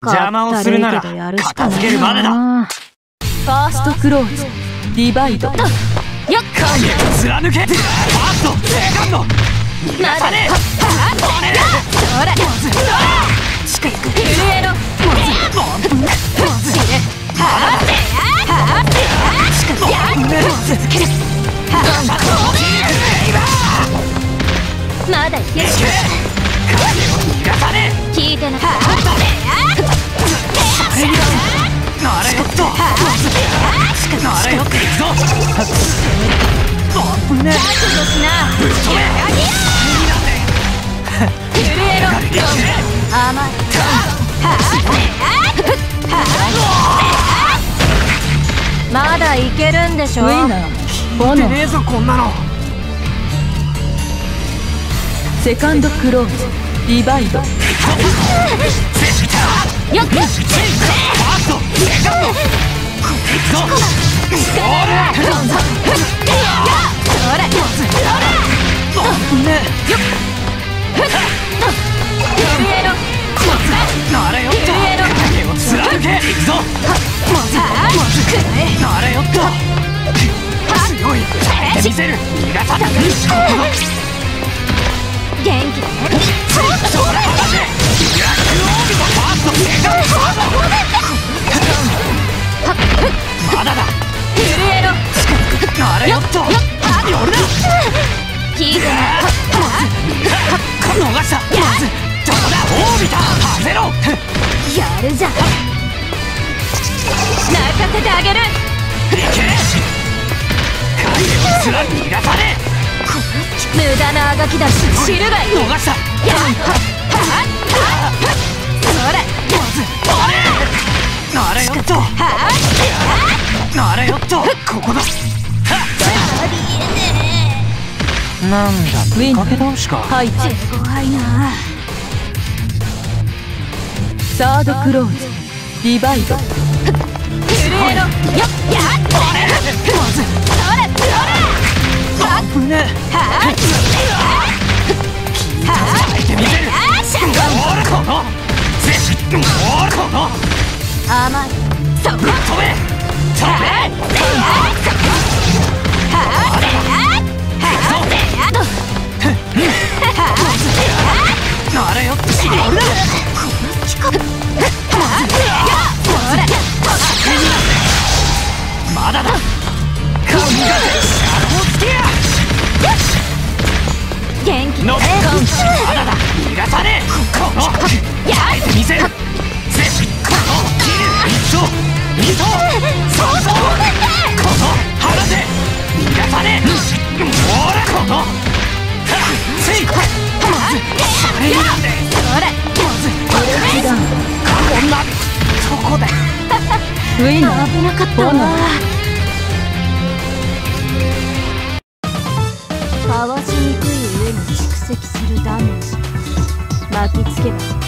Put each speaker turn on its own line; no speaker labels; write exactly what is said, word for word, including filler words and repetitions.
邪魔をするなら片付けるまでだ。
ファーストクローズディバイド。よっ、
影を貫け。ファーストセカンド逃がさねえ。
ほら近く震えろ。まだいける。
逃がさねえ。
聞いてなかった。
なれよっとなれよっていくぞ。危ねえ。
覚悟しな。
ぶっ飛べ。
震えろ。甘い。まだいけるんでしょ。ウィナー
聞いてねえぞこんなの。
セカンドクローズディバイド。よっ、
ファーストセカンドいくぞ。
ほら
危ねえ。
震えろ。
なれよっと影を貫け。いくぞ。なれよっと強い。やってみせる。逃がさない。
元気だね。
それ離せ。ファーストセカンドまだだ。
震えろ。
なれよっとよるな。
聞いてな。
逃した。どうだ大びた外せろ。
やるじゃん。泣かせてあげる。
いけ。影を貫き逃がさねえ。
無駄なあがきだし知るがいい。
逃した。
やっそれ
なれよっとなれよっとここだ。なんだ
ウィン
かけ倒しか。
配置怖いな。サードクローズディバイド。震えろ。よっ、やっそれ
危ねえ。聞いてみせる。おらこのぜおらこの
甘い。そこ
飛べ飛べ。なれよってしまうな。まだだ。神がシャドウつけや。
元気
ノックまだだ。逃がさねえ。この耐えてみせる。ぜこの切る一層二層三層この離せ。逃がさねえ。ほらこのせいまずそれになんで
それ
まずこんなとこで
ウィナー危なかったわ。かわしにくい上に蓄積するダメージ巻きつけば